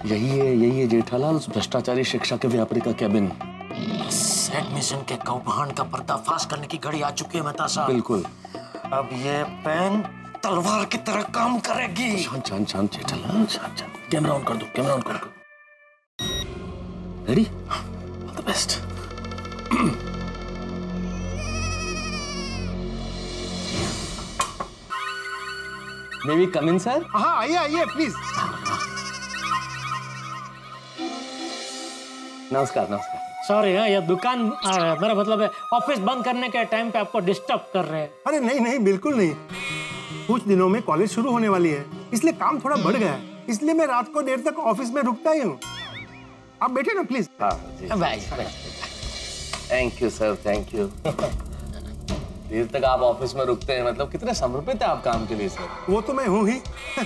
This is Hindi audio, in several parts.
यही है जेठालाल, उस भ्रष्टाचारी शिक्षा के व्यापारी का केबिन। एडमिशन के कौभांड का पर्दाफाश करने की घड़ी आ चुकी है मेहता साहब। बिल्कुल। अब ये पेन तलवार की तरह काम करेगी। शांत जेठालाल, शांत। कैमरा ऑन कर दो। Ready? All the best. May we come in, sir? हाँ, आइए प्लीज। नमस्कार। सॉरी ये दुकान मेरा मतलब है ऑफिस बंद करने के टाइम पे आपको डिस्टर्ब कर रहे हैं। अरे नहीं, बिल्कुल नहीं। कुछ दिनों में कॉलेज शुरू होने वाली है, इसलिए काम थोड़ा बढ़ गया है, इसलिए मैं रात को देर तक ऑफिस में रुकता ही हूँ। आप बैठे ना प्लीज। हाँ जी। Thank you sir, thank you. देर तक आप ऑफिस में रुकते हैं, मतलब कितने समर्पित है आप काम के लिए सर। वो तो मैं हूँ ही।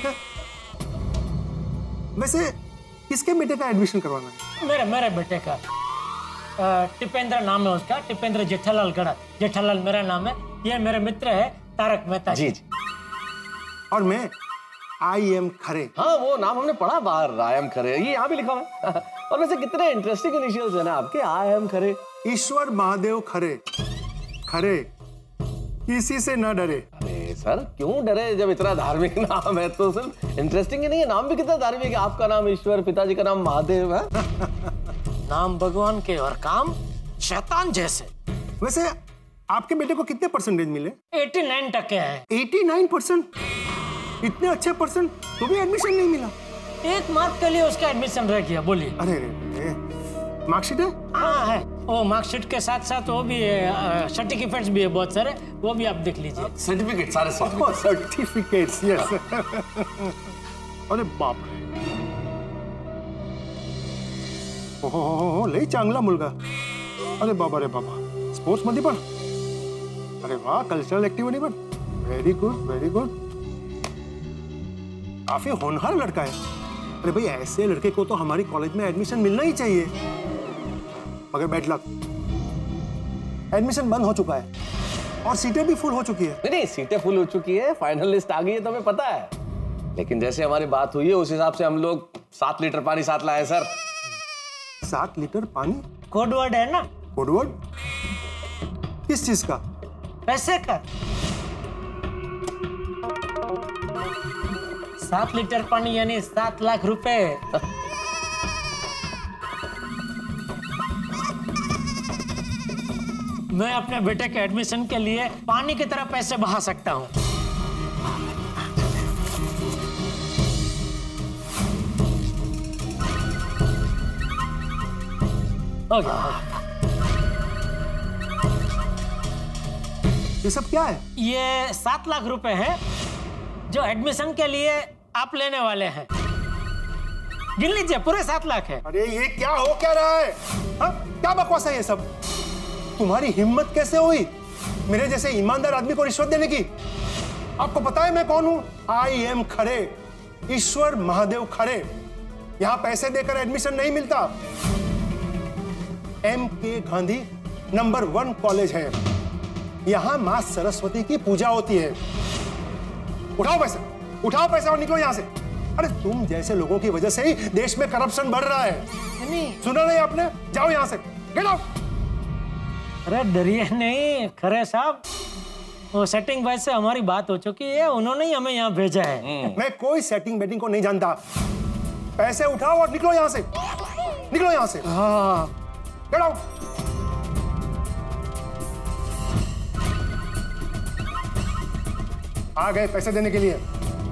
वैसे किसके बेटे का एडमिशन करवाना है? मेरे बेटे का। टिपेंद्र नाम है उसका, टिपेंद्र जेठालाल गड़ा। जेठालाल मेरा नाम है। ये मेरे मित्र है तारक मेहता जी। और मैं I.M. खरे। हाँ, वो नाम हमने पढ़ा बाहर, I.M. खरे, ये यहाँ भी लिखा हुआ है। और वैसे कितने इंटरेस्टिंग इनिशियल्स है ना आपके, I.M. खरे। ईश्वर महादेव खरे। खरे किसी से न डरे। अरे सर क्यों डरे, जब इतना धार्मिक नाम है तो सिर्फ इंटरेस्टिंग ही नहीं है, नाम भी कितना धार्मिक है। आपका नाम ईश्वर, पिताजी का नाम महादेव है। नाम भगवान के और काम शैतान जैसे। वैसे आपके बेटे को कितने परसेंटेज मिले? 89% है। 89%? इतने अच्छे परसेंट तो भी एडमिशन नहीं मिला? 1 मार्क के लिए उसका एडमिशन रह गया। बोलिए। अरे मार्कशीट है? हाँ है। वो मार्कशीट के साथ साथ वो भी सर्टिफिकेट्स भी है बहुत सारे, वो भी आप देख लीजिए। सर्टिफिकेट, सारे सर्टिफिकेट्स, यस। अरे बाप रे, हो लई चांगला मुलगा। अरे बाबा रे बाबा, स्पोर्ट्स मध्ये पण? अरे वाह, कल्चरल एक्टिविटी पण? Very good. काफी होनहार लड़का है। अरे भाई, ऐसे लड़के को तो हमारी कॉलेज में एडमिशन मिलना ही चाहिए। मगर बैड लक, एडमिशन बंद हो चुका है और सीटें भी फुल हो चुकी है। नहीं, सीटें फुल हो चुकी है, फाइनल लिस्ट आ गई है तो हमें पता है। लेकिन जैसे हमारी बात हुई है उस हिसाब से हम लोग 7 लीटर पानी साथ लाए सर। 7 लीटर पानी? कोड वर्ड है ना? Code word? किस चीज का? पैसे का। 7 लीटर पानी यानी 7 लाख रुपए। मैं अपने बेटे के एडमिशन के लिए पानी की तरह पैसे बहा सकता हूँ। हो गया। ये सब क्या है? ये 7 लाख रुपए है जो एडमिशन के लिए आप लेने वाले हैं। गिन लीजिए, पूरे 7 लाख है। अरे ये क्या हो क्या रहा है? हा? क्या बकवास है ये सब? तुम्हारी हिम्मत कैसे हुई मेरे जैसे ईमानदार आदमी को रिश्वत देने की? आपको पता है मैं कौन हूं? I.M. खरे, ईश्वर महादेव खरे। यहां पैसे देकर एडमिशन नहीं मिलता। M.K. गांधी नंबर 1 कॉलेज है। यहां मां सरस्वती की पूजा होती है। उठाओ पैसा और निकलो यहां से। अरे तुम जैसे लोगों की वजह से ही देश में करप्शन बढ़ रहा है। सुना नहीं आपने? जाओ यहां से, गेट आउट। अरे डरिए नहीं खरे साहब, वो सेटिंग बॉय से हमारी बात हो चुकी है, उन्होंने ही हमें यहाँ भेजा है। मैं कोई सेटिंग बेटिंग को नहीं जानता। पैसे उठाओ और निकलो यहाँ से, निकलो यहाँ से। हाँ, गेट आउट। आ गए पैसे देने के लिए।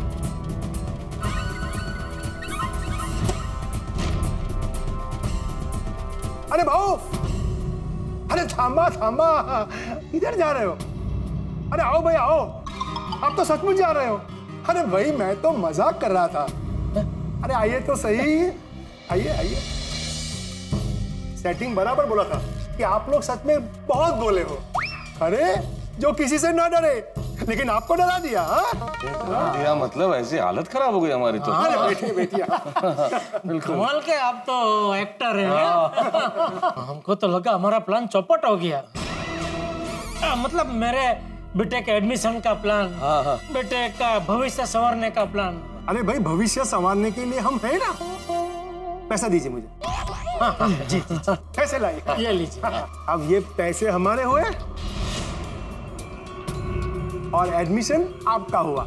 अरे भाऊ, अरे थांबा, इधर जा रहे हो? अरे आओ भाई आओ, आप तो सचमुच जा रहे हो। अरे भाई मैं तो मजाक कर रहा था। अरे आइए तो सही, आइए। सेटिंग बराबर बोला था कि आप लोग सच में बहुत बोले हो। अरे जो किसी से ना डरे, लेकिन आपको डरा दिया। दिया मतलब ऐसी हालत खराब हो गई हमारी तो। अरे बैठिए। कमाल के आप तो एक्टर हैं। हमको तो लगा हमारा प्लान चौपट हो गया। मतलब मेरे बेटे के एडमिशन का प्लान, बेटे का भविष्य संवारने का प्लान। अरे भाई भविष्य संवारने के लिए हम हैं ना। पैसा दीजिए मुझे। हाँ हाँ जी जी जी। पैसे लाइए। ये लीजिए। अब ये पैसे हमारे हुए और एडमिशन आपका हुआ।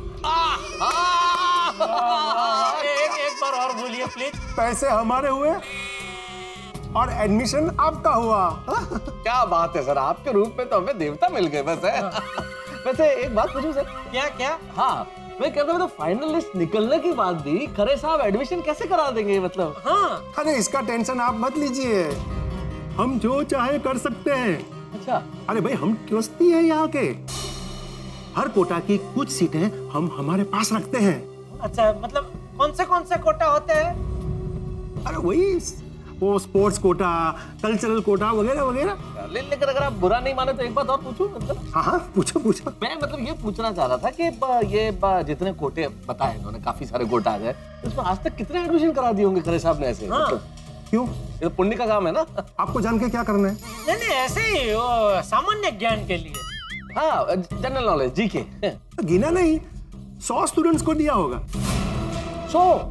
एक बार और बोलिए प्लीज। पैसे हमारे हुए और एडमिशन आपका हुआ। क्या बात है सर, आपके रूप में तो हमें देवता मिल गए बस है। वैसे एक बात पूछूं सर? क्या क्या? हाँ मैं कहता हूँ, तो फाइनल लिस्ट निकलने के बाद भी खरे साहब एडमिशन कैसे करा देंगे मतलब? हाँ अरे इसका टेंशन आप मत लीजिए, हम जो चाहे कर सकते हैं। अच्छा। अरे भाई हम ट्रस्टी हैं यहाँ के, हर कोटा की कुछ सीटें हम हमारे पास रखते हैं। अच्छा, मतलब कौन से कोटा होते हैं? अरे वही वो स्पोर्ट्स कोटा, कल्चरल कोटा वगैरह वगैरह। लेकिन अगर आप बुरा नहीं माने तो एक बात और पूछूं मतलब? हाँ हाँ पूछो पूछो। मैं मतलब ये पूछना चाह रहा था कि ये जितने कोटे बताए इन्होंने, काफी सारे कोटा आ गए, इसमें आज तक कितने एडमिशन करा दिए होंगे खरे साहब ने ऐसे? हाँ। मतलब क्यों? ये तो पुण्य का काम है ना। आपको जान के क्या करना है? नहीं ऐसे ही वो सामान्य ज्ञान के लिए। हाँ जनरल नॉलेज जी के। गिना नहीं, 100 स्टूडेंट्स को दिया होगा। 100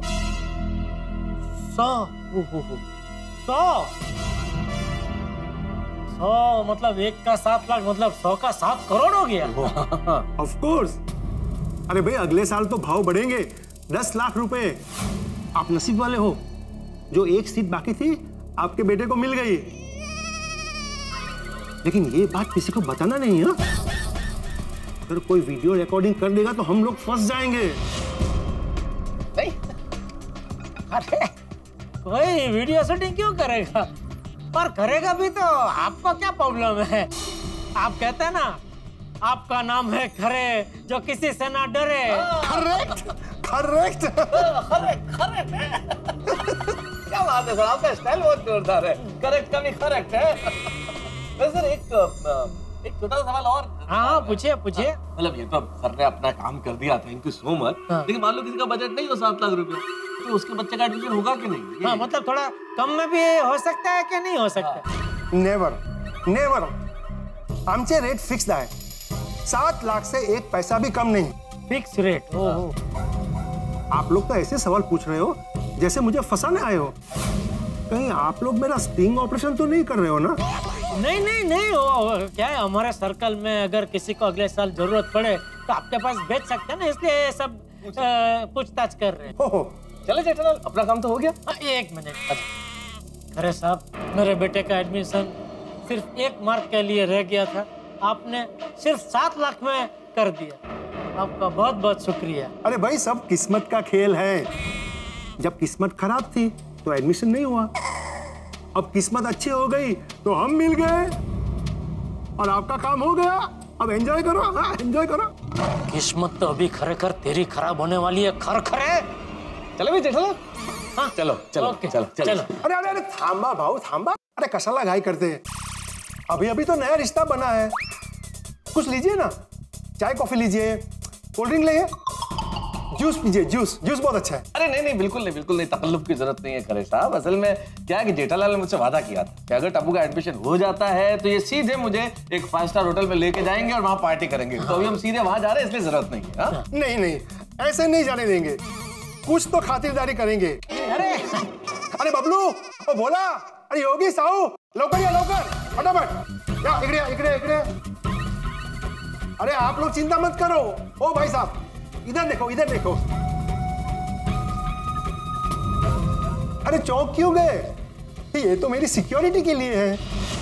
मतलब 1 का 7 लाख, मतलब 100 का 7 करोड़ हो गया। Of course. अरे भाई अगले साल तो भाव बढ़ेंगे, 10 लाख रुपए। आप नसीब वाले हो, जो एक सीट बाकी थी आपके बेटे को मिल गई। लेकिन ये बात किसी को बताना नहीं है। अगर कोई वीडियो रिकॉर्डिंग कर देगा तो हम लोग फंस जाएंगे। नहीं अरे कोई वीडियो शूटिंग क्यों करेगा? पर करेगा भी तो आपको क्या प्रॉब्लम है? आप कहते हैं ना, आपका नाम है खरे जो किसी से ना डरे। Correct correct. क्या बात है सर, आपका स्टाइल बहुत जोरदार है। करेक्ट का भी करेक्ट है। वैसे सर एक छोटा सा सवाल और। हाँ पूछिए पूछिए। मतलब ये तो सर ने अपना काम कर दिया, थैंक यू सो मच। लेकिन मान लो किसी का बजट नहीं हो 7 लाख रुपए, तो उसके बच्चे का एडमिशन होगा कि नहीं? हाँ मतलब थोड़ा कम में भी हो सकता है कि नहीं हो सकता? Never never. आमचे रेट फिक्स्ड आहे, 7 लाख से 1 पैसा भी कम नहीं। Fix rate? ओहो। आप लोग तो ऐसे सवाल पूछ रहे हो जैसे मुझे फंसाने आए हो। कहीं आप लोग मेरा स्टिंग ऑपरेशन तो नहीं कर रहे हो ना? नहीं वो क्या है, हमारे सर्कल में अगर किसी को अगले साल जरूरत पड़े तो आपके पास भेज सकते हैं ना, इसलिए सब पूछताछ कर रहे हैं। हो चले जेठालाल, अपना काम तो हो गया। एक मिनट। अरे साहब, मेरे बेटे का एडमिशन सिर्फ 1 मार्क के लिए रह गया था, आपने सिर्फ 7 लाख में कर दिया। आपका बहुत बहुत शुक्रिया। अरे भाई सब किस्मत का खेल है। जब किस्मत खराब थी तो एडमिशन नहीं हुआ, अब किस्मत अच्छी हो गई तो हम मिल गए और आपका काम हो गया। अब एंजॉय करो। हाँ एंजॉय करो। किस्मत तो अभी खरेखर तेरी खराब होने वाली है। खरे चलो भी जेठालाल। हाँ चलो चलो ओके, चलो चलो। अरे अरे अरे थांबा भाऊ थांबा। अरे कशाला घाई करते हैं, अभी अभी तो नया रिश्ता बना है। कुछ लीजिए ना, चाय कॉफी लीजिए, कोल्ड ड्रिंक लीजिए, जूस पीजिए। जूस बहुत अच्छा है। अरे नहीं बिल्कुल नहीं, तकल्लुफ की जरूरत नहीं है खरे साहब। असल में क्या है कि जेठालाल ने मुझसे वादा किया था कि अगर टप्पू का एडमिशन हो जाता है तो ये सीधे मुझे एक 5 स्टार होटल में लेके जाएंगे और वहां पार्टी करेंगे। तो अभी हम सीधे वहां जा रहे हैं, इसलिए जरूरत नहीं है। हाँ? नहीं ऐसे नहीं जाने देंगे, कुछ तो खातिरदारी करेंगे। अरे बबलू, ओ बोला, अरे योगी साहू, लवकर फटाफट या इकडे। अरे आप लोग चिंता मत करो। ओ भाई साहब इधर देखो। अरे चौंक क्यों गए? ये तो मेरी सिक्योरिटी के लिए है।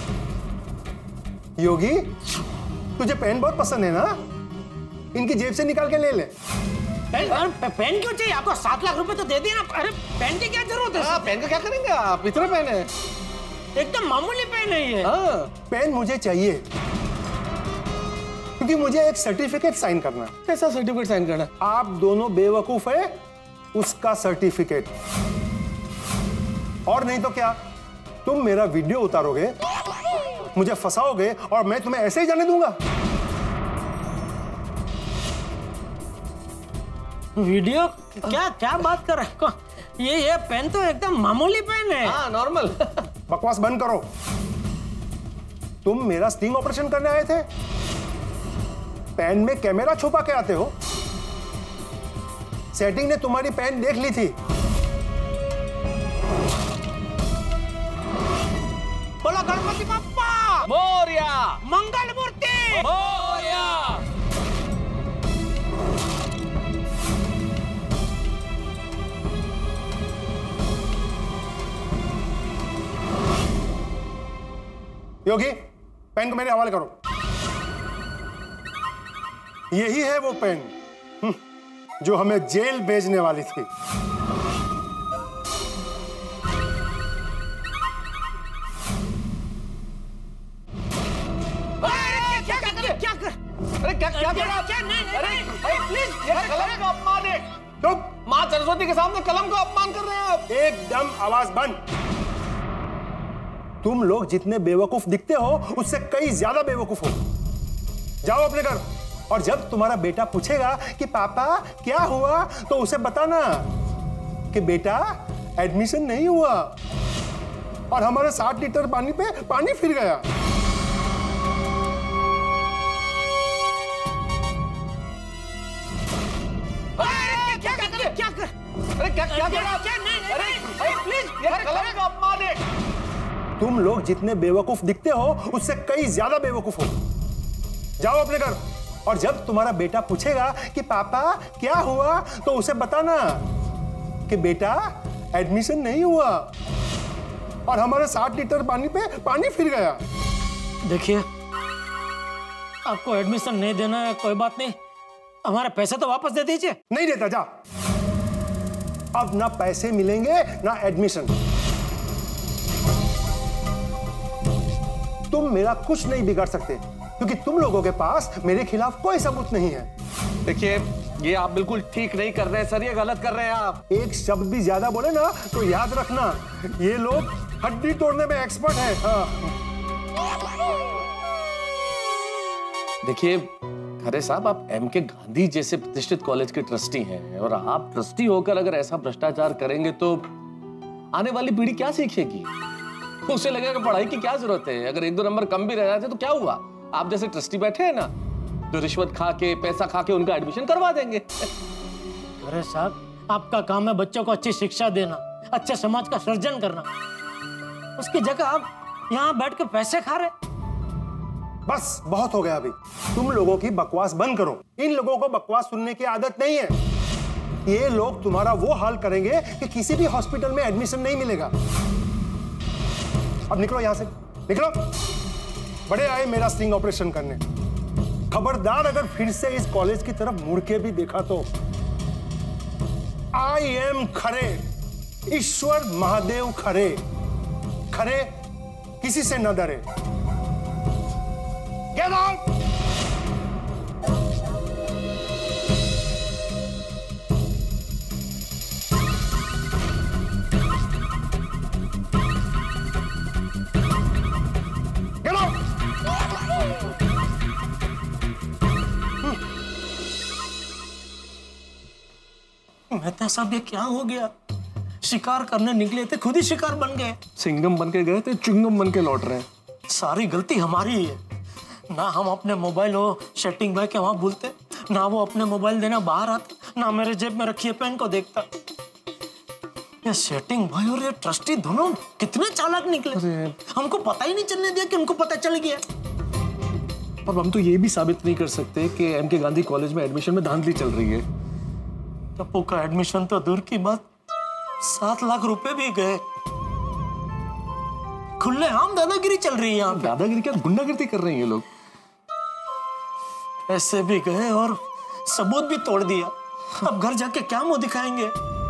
योगी, तुझे पेन बहुत पसंद है ना? इनकी जेब से निकाल के ले ले। पेन क्यों चाहिए आपको? 7 लाख रुपए तो दे दिए ना। अरे पेन की क्या जरूरत है? पेन का क्या करेंगे आप? इतना पेन है? एकदम मामूली पेन है ये। पेन मुझे चाहिए क्योंकि मुझे एक सर्टिफिकेट साइन करना है। कैसा सर्टिफिकेट साइन करना? आप दोनों बेवकूफ है, उसका सर्टिफिकेट। और नहीं तो क्या, तुम मेरा वीडियो उतारोगे, मुझे फंसाओगे और मैं तुम्हें ऐसे ही जाने दूंगा? वीडियो? क्या बात कर रहे हो? ये पेन तो एकदम मामूली पेन है। हाँ नॉर्मल। बकवास बंद करो। तुम मेरा स्टिंग ऑपरेशन करने आए थे, पेन में कैमरा छुपा के आते हो। सेटिंग ने तुम्हारी पेन देख ली थी। मंगल मूर्ति मोरया। योगी, पेन को मेरे हवाले करो। यही है वो पेन जो हमें जेल भेजने वाली थी। अरे क्या क्या कर रहा है? अरे प्लीज, ये कलम का अपमान है। चुप! माँ सरस्वती के सामने कलम का अपमान कर रहे हैं आप। एकदम आवाज बंद। तुम लोग जितने बेवकूफ दिखते हो उससे कई ज्यादा बेवकूफ हो। जाओ अपने घर, और जब तुम्हारा बेटा पूछेगा कि पापा क्या हुआ, तो उसे बताना कि बेटा एडमिशन नहीं हुआ और हमारे 60 लीटर पानी पे पानी फिर गया। क्या कर? अरे क्या क्या कर रहा है? अरे प्लीज, ये कलम का अपमान है। तुम लोग जितने बेवकूफ दिखते हो उससे कई ज्यादा बेवकूफ हो। जाओ अपने घर, और जब तुम्हारा बेटा पूछेगा कि पापा क्या हुआ, तो उसे बताना कि बेटा एडमिशन नहीं हुआ और हमारे 60 लीटर पानी पे पानी फिर गया। देखिए, आपको एडमिशन नहीं देना है, कोई बात नहीं, हमारे पैसे तो वापस दे दीजिए। नहीं देता, जा। अब ना पैसे मिलेंगे ना एडमिशन। तुम मेरा कुछ नहीं बिगाड़ सकते, क्योंकि तुम लोगों के पास मेरे खिलाफ कोई सबूत नहीं है। देखिए, ये आप बिल्कुल ठीक नहीं कर रहे हैं सर, ये गलत कर रहे हैं आप। एक शब्द भी ज्यादा बोले ना तो याद रखना, ये लोग हड्डी तोड़ने में एक्सपर्ट हैं। हाँ। देखिए खरे साहब, आप एमके गांधी जैसे प्रतिष्ठित कॉलेज के ट्रस्टी हैं, और आप ट्रस्टी होकर अगर ऐसा भ्रष्टाचार करेंगे तो आने वाली पीढ़ी क्या सीखेगी? उसे लगेगा पढ़ाई की क्या जरूरत है। अगर 1-2 नंबर कम भी रह जाते तो क्या हुआ? आप जैसे ट्रस्टी बैठे हैं ना, जो रिश्वत खा के, पैसा खा के उनका एडमिशन करवा देंगे। अरे साहब, आपका काम है बच्चों को अच्छी शिक्षा देना, अच्छे समाज का सृजन करना। उसकी जगह आप यहाँ बैठ के पैसे खा रहे। बस बहुत हो गया अभी। तुम लोगों की बकवास बंद करो। इन लोगों को बकवास सुनने की आदत नहीं है। ये लोग तुम्हारा वो हाल करेंगे कि किसी भी हॉस्पिटल में एडमिशन नहीं मिलेगा। अब निकलो यहां से, निकलो। बड़े आए मेरा स्टिंग ऑपरेशन करने। खबरदार अगर फिर से इस कॉलेज की तरफ मुड़ के भी देखा तो आई एम खरे, ईश्वर महादेव खरे। खरे किसी से न डरे। Get out! Get out! Mehta साहब, ये क्या हो गया? शिकार करने निकले थे, खुद ही शिकार बन गए। सिंगम बन के गए थे, चुंगम बन के लौट रहे हैं। सारी गलती हमारी ही है। ना हम अपने मोबाइल हो सेटिंग भाई के वहां भूलते, ना वो अपने मोबाइल देना बाहर आता, ना मेरे जेब में रखी पेन को देखता। ये सेटिंग भाई और ये ट्रस्टी दोनों कितने चालाक निकले। हमको पता ही नहीं चलने दिया कि उनको पता चल गया। अब हम तो ये भी साबित नहीं कर सकते कि एमके गांधी कॉलेज में एडमिशन में धांधली चल रही है। टप्पू का एडमिशन तो दूर की बात, 7 लाख रुपए भी गए। खुलेआम दादागिरी चल रही है यहाँ पे। दादागिरी क्या, गुंडागिरी कर रहे हैं ये लोग। पैसे भी गए और सबूत भी तोड़ दिया। अब घर जाके क्या मुंह दिखाएंगे?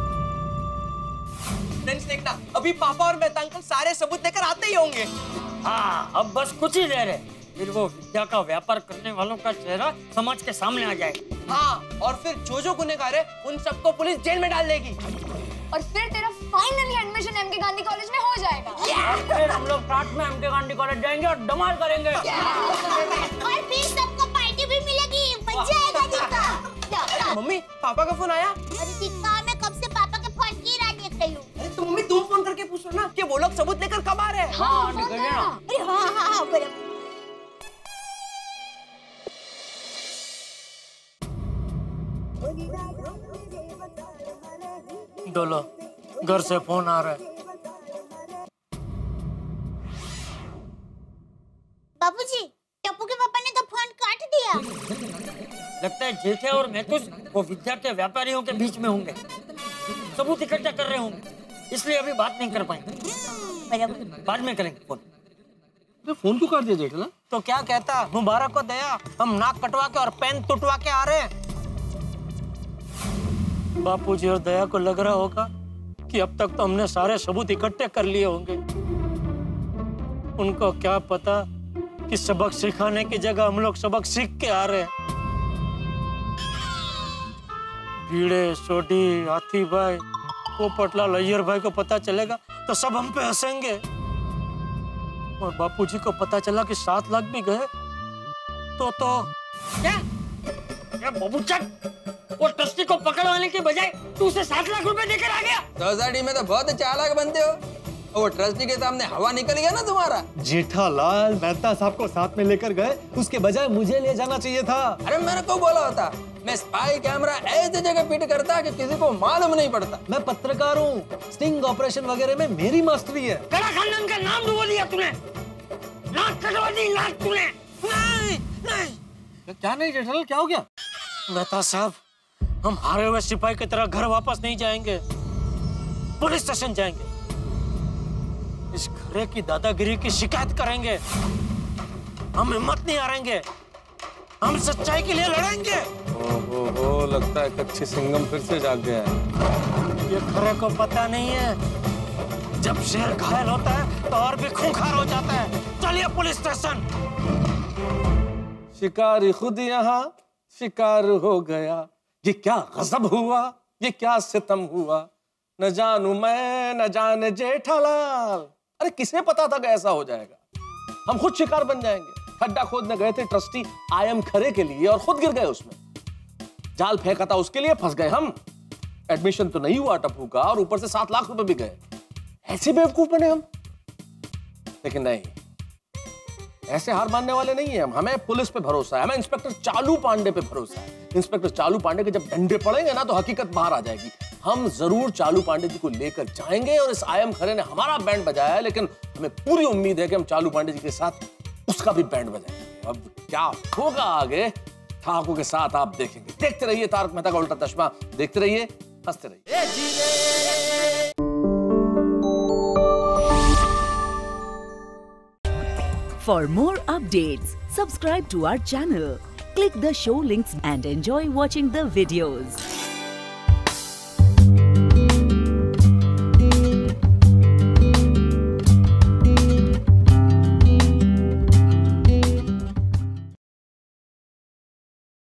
देखना, अभी पापा और मेहता अंकल सारे सबूत लेकर आते ही होंगे। हाँ, अब बस कुछ ही देर है, फिर वो विद्या का व्यापार करने वालों का चेहरा समाज के सामने आ जाएगा। हाँ, और फिर जो गुनहगार है उन सबको पुलिस जेल में डाल देगी। और फिर तेरा finally admission M K Gandhi college में हो जाएगा। और फिर हम लोग साथ में एमके गांधी कॉलेज जाएंगे और धमाल करेंगे। और फिर सबको पार्टी भी मिलेगी, मजा आएगा दीपा। मम्मी, पापा का फोन आया? अरे दीपा, मैं कब से पापा के फोन की राह देख रही हूँ। अरे तो मम्मी तुम फोन करके पूछो ना कि वो लोग सबूत लेकर कब आ रहे हैं। हाँ, निकल ना। अरे हाँ, बराबर। डोलो, घर से फोन आ रहा है। बाबूजी, क्या? लगता है जेठे और मैथुस वो विद्या के व्यापारियों के बीच में होंगे, सबूत इकट्ठा कर रहे होंगे, इसलिए अभी बात नहीं कर पाएंगे। बाद में करेंगे फोन। तो फोन क्यों कर दिया जेठालाल? तो क्या कहता, मुबारक को दया, हम नाक कटवा के और पेन तुटवा के आ रहे हैं। बापूजी और दया को लग रहा होगा कि अब तक तो हमने सारे सबूत इकट्ठे कर लिए होंगे। उनको क्या पता कि सबक सिखाने की जगह हम लोग सबक सीख के आ रहे हैं। भीड़े, सोडी, हाथी भाई, पोपटलाल, अय्यर भाई को पता चलेगा तो सब हम पे हंसेंगे। और बापूजी को पता चला कि 7 लाख भी गए तो क्या बबूचक, वो ट्रस्टी को पकड़वाने के बजाय तू उसे 7 लाख रुपए देकर आ गया। सोसाइटी में तो बहुत चालाक बनते हो, और वो ट्रस्टी के सामने हवा निकल गया ना तुम्हारा। जेठालाल मेहता साहब को साथ में लेकर गए, उसके बजाय मुझे ले जाना चाहिए था। अरे मेरे को बोला होता, मैं स्पाई कैमरा ऐसे जगह फिट करता कि किसी को मालूम नहीं पड़ता। मैं पत्रकार हूँ, स्टिंग ऑपरेशन वगैरह में मेरी मास्टरी है। कड़ा खानदान का नाम डुबो दिया तूने, नाक कटवा दी नाक तूने। नहीं नहीं, क्या नहीं जेठालाल, क्या हो गया? मेहता साहब, हम हारे हुए सिपाही की तरह घर वापस नहीं जाएंगे, पुलिस स्टेशन जाएंगे। इस घरे की दादागिरी की शिकायत करेंगे। हम हिम्मत नहीं हारेंगे, हम सच्चाई के लिए लड़ेंगे। ओहो, लगता है कच्ची सिंघम फिर से जाग गया है। ये घरे को पता नहीं है, जब शेर घायल होता है तो और भी खूंखार हो जाता है। चलिए पुलिस स्टेशन। शिकारी खुद यहाँ शिकार हो गया, ये क्या गजब हुआ, ये क्या सितम हुआ, न जानू मैं न जाने जेठालाल। अरे किसे पता था कि ऐसा हो जाएगा? हम खुद शिकार बन जाएंगे। खड्डा खोदने गए थे ट्रस्टी आयम खरे के लिए और खुद गिर गए उसमें। जाल फेंका था उसके लिए, फंस गए हम। एडमिशन तो नहीं हुआ टप्पू का और ऊपर से 7 लाख रुपए भी गए। ऐसे बेवकूफ बने हम। लेकिन नहीं, ऐसे हार मानने वाले नहीं है हम। हमें पुलिस पे भरोसा है, हमें इंस्पेक्टर चालू पांडे पे भरोसा है। इंस्पेक्टर चालू पांडे के जब डंडे पड़ेंगे ना तो हकीकत बाहर आ जाएगी। हम जरूर चालू पांडे जी को लेकर जाएंगे और इस आयम खरे ने हमारा बैंड बजाया है, लेकिन हमें पूरी उम्मीद है कि हम चालू पांडे जी के साथ उसका भी बैंड बजाएंगे। अब क्या होगा आगे, ठाकुर के साथ आप देखेंगे। देखते रहिए तारक मेहता का उल्टा चश्मा, देखते रहिए, हंसते रहिए। For more updates, subscribe to our channel, click the show links and enjoy watching the videos.